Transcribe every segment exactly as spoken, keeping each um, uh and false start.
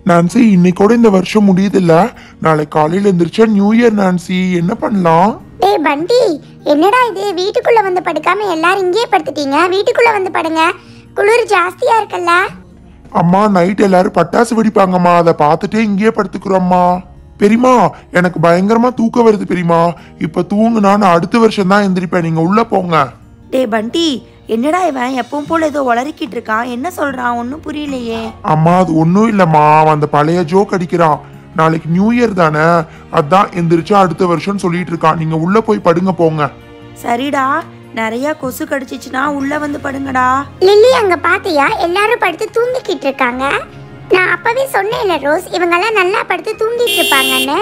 Nancy இன்னைக்கோட இந்த வருஷம் முடியுது இல்ல, நாளை காலையில எந்திரிச்சா நியூ இயர். நான்சி என்ன பண்ணலாம்? டேய் பண்டி, என்னடா இது வீட்டுக்குள்ள வந்து படுக்காம எல்லாரும் இங்கேயே படுத்துட்டீங்க? வீட்டுக்குள்ள வந்து படுங்க, குளிர் ஜாஸ்தியா இருக்குல்ல. அம்மா நைட் எல்லாரும் பட்டாசு வெடிப்பாங்கம்மா, அதை பார்த்துட்டே இங்கேயே படுத்துக்கிறோம்மா. பெரியமா எனக்கு பயங்கரமா தூக்கம் வருது பெரியமா, இப்ப தூங்குனா நான் அடுத்த வருஷம் தான் எந்திரிப்பேன், நீங்க உள்ள போங்க. டே பண்டி, என்னடா இவன் எப்பவும் போல ஏதோ உளறிக்கிட்டு இருக்கான், என்ன சொல்றான் ஒன்னும் புரியலையே. அம்மா அது ஒன்னும் இல்லம்மா, அந்த பழைய ஜோக் அடிக்கிறான். நாளைக்கு நியூ இயர் தானே, அதான் எந்திரிச்சா அடுத்த வருஷம் சொல்லிட்டு இருக்கான். நீங்க உள்ள போய் படுங்க போங்க. சரிடா, நிறைய கொசு கடிச்சிச்சுன்னா உள்ள வந்து படுங்கடா. லில்லி அங்க பாத்தியா, எல்லாரும் படுத்து தூங்கிக்கிட்டு இருக்காங்க. நான் அப்பவே சொன்னேன்ல ரோஸ், இவங்கெல்லாம் நல்லா படுத்து தூங்கிட்டு இருப்பாங்கன்னு.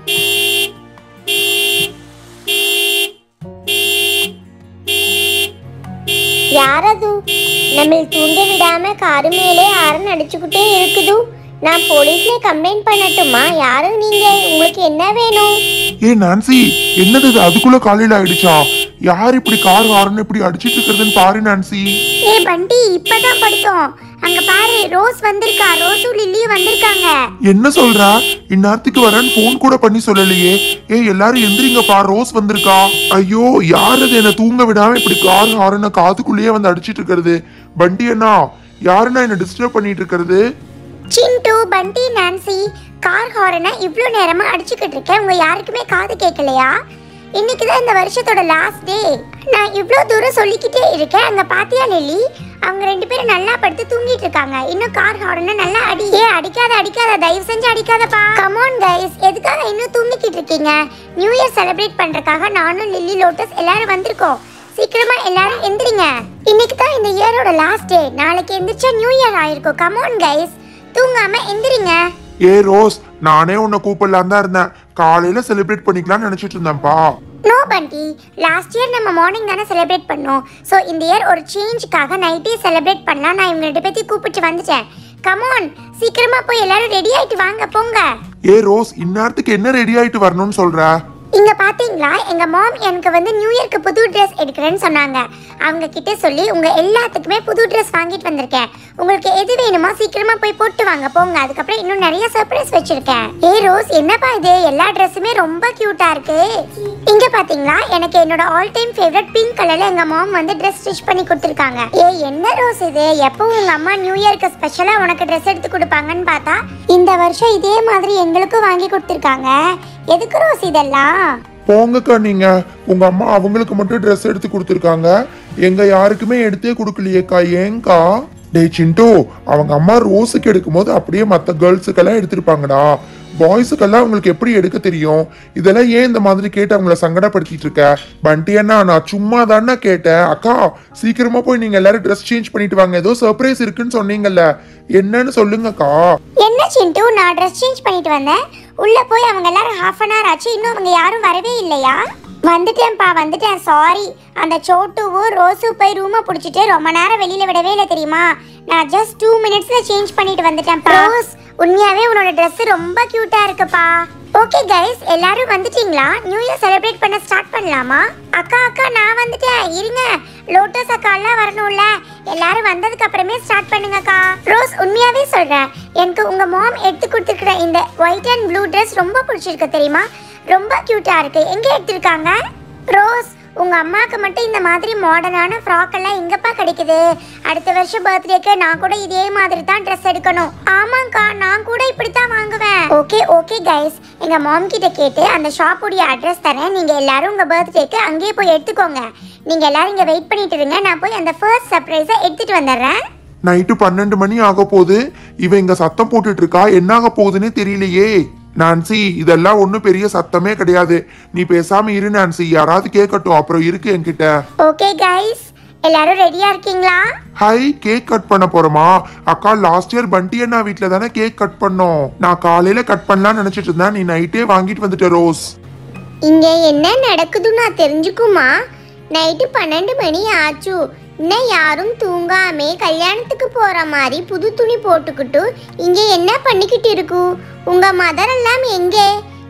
யாரது நம்ம தூங்க விடாம காரு மேலே ஆரன் அடிச்சுக்கிட்டே இருக்குது? நான் போலீஸ்ல கம்ப்ளைண்ட் பண்ணட்டுமா? யாரு நீங்க? உங்களுக்கு என்ன வேணும்? ஏ நான்சி, என்னது இது அதுக்குள்ள காலையில ஆயிடுச்சா? யார் இப்படி கார் ஹாரன் இப்படி அடிச்சிட்டு இருக்கிறதுன்னு பாரு நான்சி. ஏ பண்டி, இப்பதான் படுத்தோம். அங்க பாரு, ரோஸ் வந்திருக்கா, ரோஸும் லில்லியும் வந்திருக்காங்க. என்ன சொல்ற? இந்நேரத்துக்கு வரேன்னு போன் கூட பண்ணி சொல்லலையே. ஏ எல்லாரும் எந்திரிங்கப்பா, ரோஸ் வந்திருக்கா. ஐயோ யாரு அது என்ன தூங்க விடாம இப்படி கார் ஹாரன காதுக்குள்ளேயே வந்து அடிச்சிட்டு இருக்கிறது? பண்டி அண்ணா, யாருன்னா என்ன டிஸ்டர்ப் பண்ணிட்டு இருக்கிறது? சிண்டு, பண்டி, நான்சி, கார் ஹாரனை இவ்ளோ நேரமா அடிச்சுக்கிட்டு இருக்கேன், உங்க யாருக்குமே காது கேட்கலையா? இன்னைக்குதான் இந்த வருஷத்தோட லாஸ்ட் டே. நான் இவ்ளோ தூரம் சொல்லிக்கிட்டே இருக்கேன். அங்க பாத்தியா லில்லி, அவங்க ரெண்டு பேரும் நல்லா படுத்து தூங்கிட்டு இருக்காங்க. இன்னும் கார் ஹாரனை நல்லா அடி. ஏ அடிக்காத அடிக்காத, தயவு செஞ்சு அடிக்காதப்பா. கம் ஆன் கைஸ், எதுக்காக இன்னும் தூங்கிக்கிட்டு இருக்கீங்க? நியூ இயர் செலிப்ரேட் பண்றதுக்காக நானும் லில்லி, லோட்டஸ் எல்லாரும் வந்திருக்கோம். சீக்கிரமா எல்லாரும் எந்திரிங்க. இன்னைக்கு தான் இந்த இயரோட லாஸ்ட் டே. நாளைக்கு எந்திரிச்சா நியூ இயர் ஆயிருக்கும். கம் ஆன் கைஸ், தூங்காம எந்திரிங்க. ஏ ரோஸ், நானே உன்னை கூப்பிடலாம் தான் இருந்தேன், காலையில செலிப்ரேட் பண்ணிக்கலாம்னு நினைச்சிட்டு இருந்தேன்ப்பா. நோ பண்டி, லாஸ்ட் இயர் நம்ம மார்னிங் தானே செலிப்ரேட் பண்ணோம். ஸோ இந்த இயர் ஒரு சேஞ்சுக்காக நைட்டே செலிப்ரேட் பண்ணலாம். நான் இவங்க ரெண்டு பேர்த்தையும் கூப்பிட்டு வந்துட்டேன். கமான், சீக்கிரமா போய் எல்லாரும் ரெடி ஆயிட்டு வாங்க, போங்க. ஏ ரோஸ், இந்நேரத்துக்கு என்ன ரெடி ஆயிட்டு வரணும்னு சொல்ற? இங்க பாத்தீங்களா, எங்க மாம் எனக்கு வந்து நியூ இயர்க்கு புது ட்ரெஸ் எடுக்கிறேன்னு சொன்னாங்க. அவங்க கிட்ட சொல்லி உங்க எல்லாத்துக்குமே புது ட்ரெஸ் வாங்கிட்டு வந்திருக்கேன். உங்களுக்கு எது வேணுமா சீக்கிரமா போய் போட்டு வாங்க, போங்க. அதுக்கப்புறம் இன்னும் நிறைய சர்ப்ரைஸ் வச்சிருக்கேன். ஏ ரோஸ், என்னப்பா இது, எல்லா ட்ரெஸ்ஸுமே ரொம்ப கியூட்டா இருக்கு. இங்க பாத்தீங்களா, எனக்கு என்னோட ஆல் டைம் ஃபேவரட் பிங்க் கலர்ல எங்க மாம் வந்து ட்ரெஸ் ஸ்டிச் பண்ணி கொடுத்துருக்காங்க. ஏ என்ன ரோஸ் இது, எப்பவும் உங்க அம்மா நியூ இயர்க்கு ஸ்பெஷலா உனக்கு ட்ரெஸ் எடுத்து கொடுப்பாங்கன்னு பார்த்தா இந்த வருஷம் இதே மாதிரி எங்களுக்கும் வாங்கி கொடுத்துருக்காங்க. எதுக்கு ரோஸ் இதெல்லாம்? போங்கக்கா, நீங்க உங்க அம்மா அவங்களுக்கு மட்டும் ட்ரெஸ் எடுத்து கொடுத்துருக்காங்க, எங்க யாருக்குமே எடுத்தே கொடுக்கலையேக்கா. ஏங்கா? டே சிண்டு, அவங்க அம்மா ரோஸுக்கு எடுக்கும் போது அப்படியே மற்ற கேர்ள்ஸுக்கெல்லாம் எடுத்திருப்பாங்கடா. பாய்ஸுக்கெல்லாம் அவங்களுக்கு எப்படி எடுக்க தெரியும்? இதெல்லாம் ஏன் இந்த மாதிரி கேட்டு அவங்கள சங்கடப்படுத்திட்டு இருக்க? பண்டி அண்ணா, நான் சும்மா தானே கேட்டேன். அக்கா சீக்கிரமா போய் நீங்க எல்லாரும் ட்ரெஸ் சேஞ்ச் பண்ணிட்டு வாங்க, ஏதோ சர்ப்ரைஸ் இருக்குன்னு சொன்னீங்கல்ல, என்னன்னு சொல்லுங்கக்கா. என்ன சிண்டு, நான் ட்ரெஸ் சேஞ்ச் பண்ணிட்டு வந்தேன். உள்ள போய் அவங்க எல்லாரும் ஹாஃப் அன் ஹவர் ஆச்சு, இன்னும் அவங்க யாரும் வரவே இல்லையா? வந்துட்டேன்ப்பா வந்துட்டேன். சாரி, அந்த சோட்டுவும் ரோஸும் போய் ரூமை பிடிச்சிட்டு ரொம்ப நேரம் வெளியில விடவே இல்லை தெரியுமா? நான் ஜஸ்ட் டூ மினிட்ஸ்ல சேஞ்ச் பண்ணிட்டு வந்துட்டேன்ப்பா. ரோஸ், உண்மையாவே உன்னோட ட்ரெஸ் ரொம்ப கியூட்டா இருக்குப்பா. ஓகே கைஸ், எல்லாரும் வந்துட்டீங்களா? நியூ இயர் செலிப்ரேட் பண்ண ஸ்டார்ட் பண்ணலாமா? அக்கா அக்கா நான் வந்துட்டேன், இருங்க. லோட்டஸ் அக்கா எல்லாம் வரணும்ல, எல்லாரும் வந்ததுக்கு அப்புறமே ஸ்டார்ட் பண்ணுங்கக்கா. ரோஸ், உண்மையாவே சொல்றேன், எனக்கு உங்க மாம் எடுத்து கொடுத்துருக்கிற இந்த ஒயிட் அண்ட் ப்ளூ ட்ரெஸ் ரொம்ப பிடிச்சிருக்கு தெரியுமா? ரொம்ப கியூட்டா இருக்கு. எங்க எடுத்திருக்காங்க? ரோஸ், உங்க அம்மாக்கு மட்டும் இந்த மாதிரி மாடர்னான ஃப்ராக் எல்லாம் எங்கப்பா கிடைக்குது? அடுத்த வருஷம் பர்த்டேக்கு நான் கூட இதே மாதிரி தான் ட்ரெஸ் எடுக்கணும். ஆமாங்கா, நான் கூட இப்படித்தான் வாங்குவேன். ஓகே ஓகே கைஸ், எங்க மாம் கிட்ட கேட்டு அந்த ஷாப்புடைய அட்ரஸ் தரேன். நீங்க எல்லாரும் உங்க பர்த்டேக்கு அங்கேயே போய் எடுத்துக்கோங்க. நீங்க எல்லாரும் இங்க வெயிட் பண்ணிட்டு இருங்க, நான் போய் அந்த ஃபர்ஸ்ட் சர்ப்ரைஸை எடுத்துட்டு வந்துடுறேன். நைட்டு பன்னெண்டு மணி ஆக போகுது, இவ இங்க சத்தம் போட்டுட்டு இருக்கா, என்ன ஆக போகுதுன்னு தெரியலையே. நான்சி, இதெல்லாம் ஒன்னும் பெரிய சத்தமே கிடையாது, நீ பேசாம இரு நான்சி, யாராவது கேட்கட்டும், அப்புறம் இருக்கு என்கிட்ட. ஓகே கைஸ், எல்லாரும் ரெடியா இருக்கீங்களா? ஹை, கேக் கட் பண்ண போறோமா? அக்கா லாஸ்ட் இயர் பண்டி அண்ணா வீட்ல தானே கேக் கட் பண்ணோம். நான் காலையில கட் பண்ணலாம்னு நினைச்சிட்டு இருந்தேன், நீ நைட்டே வாங்கிட்டு வந்துட்ட ரோஸ். இங்க என்ன நடக்குதுன்னு நான் தெரிஞ்சுக்குமா? நைட்டு பன்னெண்டு மணி ஆச்சு, இன்னும் யாரும் தூங்காமே கல்யாணத்துக்கு போற மாதிரி புது துணி போட்டுக்கிட்டு இங்க என்ன பண்ணிக்கிட்டு இருக்கு? உங்க மதர் எல்லாம் எங்கே?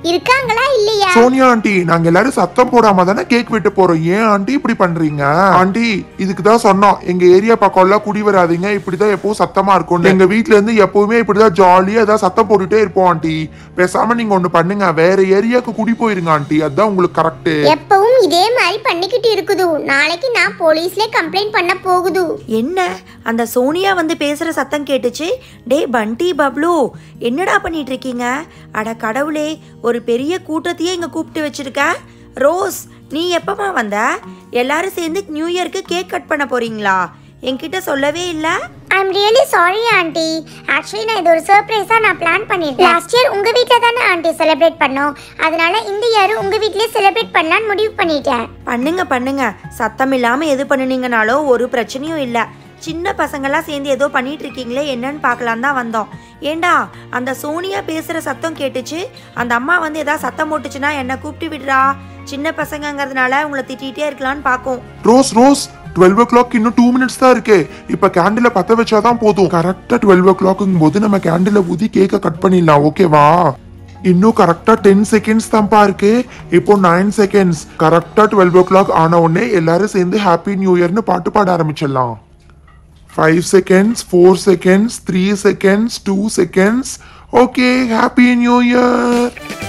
இருக்காங்களா இல்லையா? சோனியா ஆண்டி, நாங்க எல்லாரும் சத்தம் போடாம தானே கேக் வெட்ட போறோம். ஏன் ஆண்டி இப்படி பண்றீங்க? ஆண்டி, இதுக்கு தான் சொன்னோம், எங்க ஏரியா பக்கம் எல்லாம் குடி வராதீங்க, இப்படிதான் எப்பவும் சத்தமா இருக்கும். எங்க வீட்ல இருந்து எப்பவுமே இப்படிதான் ஜாலியா ஏதாவது சத்தம் போட்டுட்டே இருப்போம் ஆண்டி. பேசாம நீங்க ஒண்ணு பண்ணுங்க, வேற ஏரியாவுக்கு குடி போயிருங்க ஆண்டி, அதான் உங்களுக்கு கரெக்ட். எப்பவும் இதே மாதிரி பண்ணிக்கிட்டு இருக்குது. நாளைக்கு நான் போலீஸ்ல கம்ப்ளைண்ட் பண்ண போகுது. என்ன அந்த சோனியா வந்து பேசுற சத்தம் கேட்டுச்சு. டே பண்டி பப்ளு, என்னடா பண்ணிட்டு இருக்கீங்க? அட கடவுளே, ஒரு பெரிய கூட்டத்தையே இங்க கூப்பிட்டு வச்சிருக்க. ரோஸ், நீ எப்பமா வந்த? எல்லாரும் சேர்ந்து நியூ இயருக்கு கேக் கட் பண்ண போறீங்களா? என்கிட்ட சொல்லவே இல்ல. I'm really sorry aunty. Actually நான் இது ஒரு சர்ப்ரைஸா நான் பிளான் பண்ணிருக்கேன். லாஸ்ட் இயர் உங்க வீட்ல தானே ஆண்டி செலிப்ரேட் பண்ணோம், அதனால இந்த இயர் உங்க வீட்லயே செலிப்ரேட் பண்ணலாம்னு முடிவு பண்ணிட்டேன். பண்ணுங்க பண்ணுங்க, சத்தம் இல்லாம எது பண்ணுனீங்கனாலோ ஒரு பிரச்சனையும் இல்ல. சின்ன பசங்களாம் சேர்ந்து ஏதோ பண்ணிட்டு இருக்கீங்களே, என்னன்னு பார்க்கலாம் தான் வந்தோம். ஏண்டா, அந்த சோனியா பேசுற சத்தம் கேட்டுச்சு, அந்த அம்மா வந்து ஏதாவது சத்தம் போட்டுச்சுன்னா என்ன கூப்பிட்டு விடுறா. சின்ன பசங்கங்கிறதுனால உங்களை திட்டிகிட்டே இருக்கலாம்னு பார்க்கும். Rose Rose, twelve o'clock இன்னும் டூ மினிட்ஸ் தான் இருக்கு. இப்ப கேண்டில பத்த வச்சாதான் போதும். கரெக்டா டுவெல் ஓ கிளாக்குங்கும் போது நம்ம கேண்டில ஊதி கேக்க கட் பண்ணிடலாம், ஓகேவா? இன்னும் கரெக்டா டென் செகண்ட்ஸ் தான்ப்பா இருக்கு. இப்போ நைன் செகண்ட்ஸ். கரெக்டா டுவெல் ஓ கிளாக் ஆன உடனே எல்லாரும் சேர்ந்து ஹாப்பி நியூ இயர்னு பாட்டு பாட ஆரம்பிச்சிடலாம். Five seconds, four seconds, three seconds, two seconds. Okay, happy new year.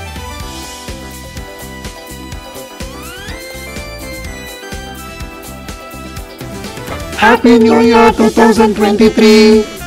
Happy new year twenty twenty-three.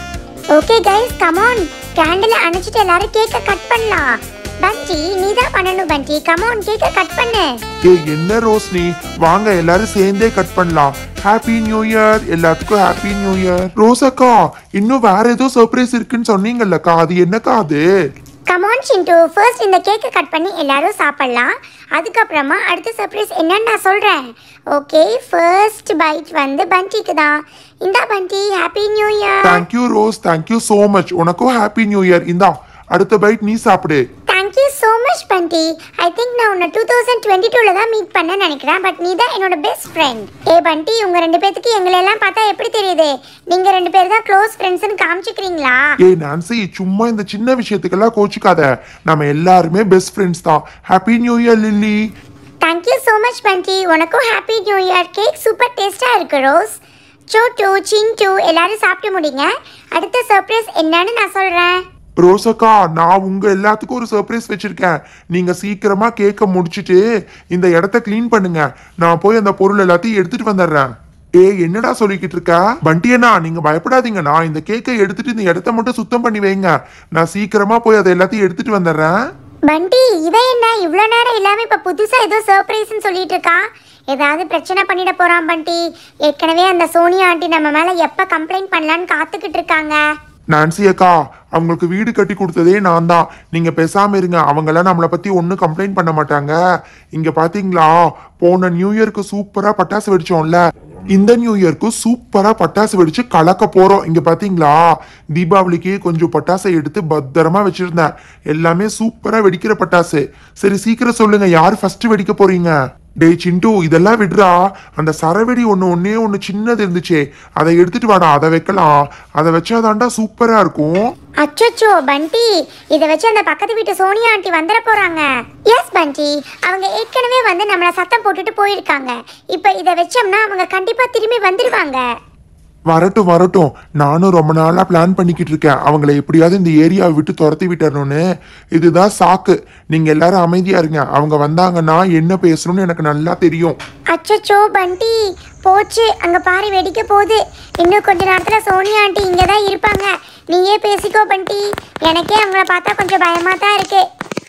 Okay guys, come on. Candle அணைச்சிட்டு எல்லாரும் கேக்க கட் பண்ணலாம். பண்டி, நீ தான் பண்ணணும் பண்டி. கம் ஆன், கேக்க கட் பண்ணு. ஏய், என்ன ரோஸ்னி, வாங்க எல்லாரும் சேர்ந்தே கட் பண்ணலாம். ஹாப்பி நியூ இயர், எல்லாத்துக்கும் ஹாப்பி நியூ இயர். ரோசக்கா, இன்னும் வேற ஏதோ சர்ப்ரைஸ் இருக்குன்னு சொன்னீங்கல்லக்கா, அது என்னக்கா அது? கம் ஆன் சிண்டு, ஃபர்ஸ்ட் இந்த கேக்கை கட் பண்ணி எல்லாரும் சாப்பிடலாம். அதுக்கப்புறமா அடுத்த சர்ப்ரைஸ் என்னன்னு நான் சொல்றேன். ஓகே, ஃபர்ஸ்ட் பைட் வந்து பண்டிக்கு தான். இந்தா Pandi, happy new year. Thank you Rose, thank you so much. உனக்கும் ஹாப்பி நியூ இயர். இந்தா அடுத்த பைட் நீ சாப்பிடு. தேங்க் யூ so much பண்டி. ஐ திங்க் நான் உன்னை டூ தௌசண்ட் டுவெண்ட்டி டூல தான் மீட் பண்ண நினைக்கிறேன். பட் நீ தான் என்னோட பெஸ்ட் ஃப்ரெண்ட். ஏ பண்டி, உங்க ரெண்டு பேத்துக்கு எங்களை எல்லாம் பார்த்தா எப்படி தெரியுது? நீங்க ரெண்டு பேர் தான் க்ளோஸ் ஃப்ரெண்ட்ஸ்னு காமிச்சிக்கிறீங்களா? ஏய் நான்சி, சும்மா இந்த சின்ன விஷயத்துக்கெல்லாம் கோச்சிக்காத. நம்ம எல்லாருமே பெஸ்ட் ஃப்ரெண்ட்ஸ் தான். Happy new year Lily. Thank you so much Pandi. உனக்கும் happy new year. Cake super டேஸ்டா இருக்கு ரோஸ். சோட்டு, சிண்டு எல்லாரும் சாப்பிட்டு முடிங்க. அடுத்த சர்ப்ரைஸ் என்னன்னு நான் சொல்றேன். ரோசக்கா, நான் உங்க எல்லாத்துக்கும் ஒரு சர்ப்ரைஸ் வச்சிருக்கேன். நீங்க சீக்கிரமா கேக்க முடிச்சிட்டு இந்த இடத்த கிளீன் பண்ணுங்க. நான் போய் அந்த பொருள் எல்லாத்தையும் எடுத்துட்டு வந்துடுறேன். ஏ என்னடா சொல்லிக்கிட்டு இருக்க? பண்டியண்ணா, நீங்க பயப்படாதீங்க. நான் இந்த கேக்கை எடுத்துட்டு இந்த இடத்த மட்டும் சுத்தம் பண்ணி வைங்க. நான் சீக்கிரமா போய் அதை எல்லாத்தையும் எடுத்துட்டு வந்துடுறேன். பண்டி, இவன் என்ன இவ்வளோ நேரம் இல்லாம இப்ப புதுசா ஏதோ சர்ப்ரைஸ்னு சொல்லிட்டு இருக்கா? ஏதாவது பிரச்சனை பண்ணிட போறான் பண்டி. ஏற்கனவே அந்த சோனியா ஆண்டி நம்ம மேல எப்ப கம்ப்ளைண்ட் பண்ணலான்னு காத்துக்கிட்டு இருக்காங்க. நான்சி அக்கா, அவங்களுக்கு வீடு கட்டி கொடுத்ததே நான் தான். நீங்க பேசாம இருங்க. அவங்கெல்லாம் நம்மளை பத்தி ஒன்றும் கம்ப்ளைண்ட் பண்ண மாட்டாங்க. இங்க பாத்தீங்களா, போன நியூ இயர்க்கு சூப்பரா பட்டாசு வெடிச்சோம்ல, இந்த நியூ இயர்க்கு சூப்பரா பட்டாசு வெடிச்சு கலக்க போறோம். இங்க பாத்தீங்களா, தீபாவளிக்கு கொஞ்சம் பட்டாசை எடுத்து பத்திரமா வச்சிருந்தேன். எல்லாமே சூப்பரா வெடிக்கிற பட்டாசு. சரி சீக்கிரம் சொல்லுங்க, யார் ஃபர்ஸ்ட் வெடிக்க போறீங்க? டே சிண்டு, இதெல்லாம் விடுறா. அந்த சரவெடி ஒண்ணு ஒன்னே ஒண்ணு சின்னது இருந்துச்சே, அதை எடுத்துட்டு வாடா, அதை வைக்கலாம். அதை வச்சாதாண்டா சூப்பரா இருக்கும். அச்சோ பண்டி, இதை வச்சு அந்த பக்கத்து வீட்டு சோனியா ஆண்டி வந்துட போறாங்க. எஸ் பண்டி, அவங்க ஏற்கனவே வந்து நம்மள சத்தம் போட்டுட்டு போயிருக்காங்க. இப்ப இதை வச்சோம்னா அவங்க கண்டிப்பா திரும்பி வந்துருவாங்க. வரட்டும் வரட்டும், நானும் ரொம்ப நாளா பிளான் பண்ணிக்கிட்டு இருக்கேன் அவங்கள எப்படியாவது இந்த ஏரியாவை விட்டு துரத்தி விட்டுறணும்னு. இதுதான் சாக்கு. நீங்க எல்லாரும் அமைதியா இருங்க. அவங்க வந்தாங்கன்னா என்ன பேசணும்னு எனக்கு நல்லா தெரியும். அச்சோ பண்டி, போச்சு. அங்க பாரு, வெடிக்க போகுது. இன்னும் கொஞ்ச நேரத்துல சோனியா ஆண்டி இங்கதான் இருப்பாங்க. நீயே பேசிக்கோ பண்டி. எனக்கே அவங்கள பார்த்தா கொஞ்சம் பயமா தான் இருக்கு.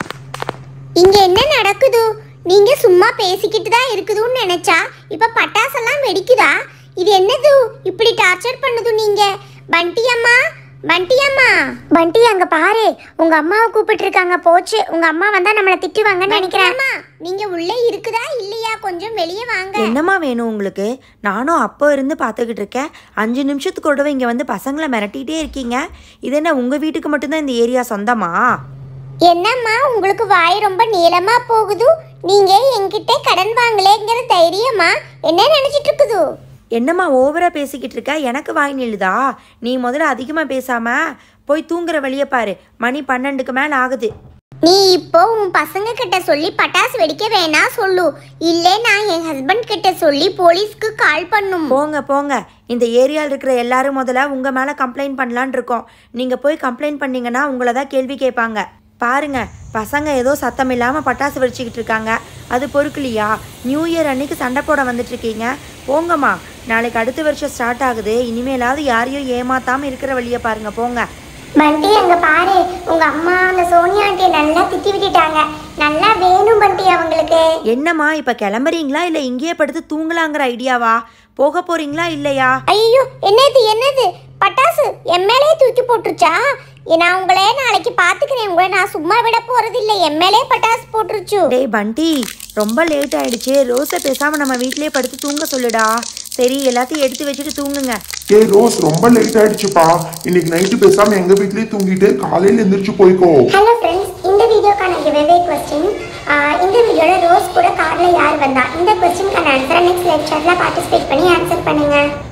இங்க என்ன நடக்குது? நீங்க சும்மா பேசிக்கிட்டு தான் இருக்குதுன்னு நினைச்சா இப்ப பட்டாசெல்லாம் வெடிக்குதா? இது என்னது இப்படி டார்ச்சர் பண்ணுது? நீங்க பண்டி அம்மா, பண்டி அம்மா, பண்டி அங்க பாரு, உங்க அம்மாவை கூப்பிட்டு இருக்காங்க. போச்சு, உங்க அம்மா வந்தா நம்மள திட்டுவாங்கன்னு நினைக்கிறேன். நீங்க உள்ளே இருக்குதா இல்லையா? கொஞ்சம் வெளியே வாங்க. என்னம்மா வேணும் உங்களுக்கு? நானும் அப்போ இருந்து பார்த்துக்கிட்டு இருக்கேன். அஞ்சு நிமிஷத்துக்கு கூடவே இங்கே வந்து பசங்களை மிரட்டிகிட்டே இருக்கீங்க. இது என்ன உங்கள் வீட்டுக்கு மட்டும்தான் இந்த ஏரியா சொந்தமா? என்னம்மா உங்களுக்கு வாய் ரொம்ப நீளமா போகுது? நீங்க என்கிட்ட கடன் வாங்கலேங்கிற தைரியமா என்ன நினைச்சிட்டு இருக்குது? என்னம்மா ஓவராக பேசிக்கிட்டு இருக்க? எனக்கு வாய் நில்லுதா? நீ முதல்ல அதிகமாக பேசாமல் போய் தூங்குற வழியை பாரு. மணி பன்னெண்டுக்கு மேலே ஆகுது. நீ இப்போ உன் பசங்க கிட்ட சொல்லி பட்டாசு வெடிக்க வேணாம் சொல்லு, இல்லை நான் என் ஹஸ்பண்ட் கிட்ட சொல்லி போலீஸ்க்கு கால் பண்ணும். போங்க போங்க, இந்த ஏரியாவில் இருக்கிற எல்லாரும் முதல்ல உங்கள் மேலே கம்ப்ளைண்ட் பண்ணலான் இருக்கோம். நீங்கள் போய் கம்ப்ளைண்ட் பண்ணீங்கன்னா உங்களை தான் கேள்வி கேட்பாங்க. பாருங்க, பசங்க ஏதோ சத்தம் இல்லாமல் பட்டாசு வெடிச்சிக்கிட்டு இருக்காங்க, அது பொறுக்கலையா? நியூ இயர் அன்னைக்கு சண்டை போட வந்துட்டுருக்கீங்க. போங்கம்மா, நாளைக்கு அடுத்த வருஷம் ஸ்டார்ட் ஆகுது. இனிமேலாவது யாரையும் ஏமாத்தாமல் இருக்கிற வழியை பாருங்க. போங்க. பண்டி அங்க பாரு, உங்க அம்மா அந்த சோனியா ஆண்டியை நல்லா திட்டி விட்டுட்டாங்க. நல்லா வேணும் பண்டி அவங்களுக்கு. என்னம்மா இப்போ கிளம்புறீங்களா இல்லை இங்கேயே படுத்து தூங்கலாங்கிற ஐடியாவா? போக போறீங்களா இல்லையா? ஐயோ, என்னது என்னது பட்டாசு என் மேலே தூக்கி போட்டுருச்சா? நான் உங்களே நாளைக்கு பாத்துக்கிறேன். உங்களை நான் சும்மா விட போறது இல்லை. என் மேலே பட்டாசு போட்டுருச்சு. டேய் பண்டி, ரொம்ப லேட் ஆயிடுச்சு. ரோஸை பேசாம நம்ம வீட்லயே படுத்து தூங்க சொல்லுடா. சரி, எல்லாத்தையும் எடுத்து வச்சுட்டு தூங்குங்க. ஏய் ரோஸ், ரொம்ப லேட் ஆயிடுச்சுப்பா. இன்னைக்கு நைட்டு பேசாம எங்க வீட்லயே தூங்கிட்டு காலையில எந்திரிச்சு போய்க்கோ. ஹலோ ஃப்ரெண்ட்ஸ், இந்த வீடியோக்கான கிவ்அவே क्वेश्चन, இந்த வீடியோல ரோஸ் கூட கார்ல யார் வந்தா, இந்த क्वेश्चनக்கான ஆன்சரை நெக்ஸ்ட் லெக்சர்ல பார்ட்டிசிபேட் பண்ணி ஆன்சர் பண்ணுங்க.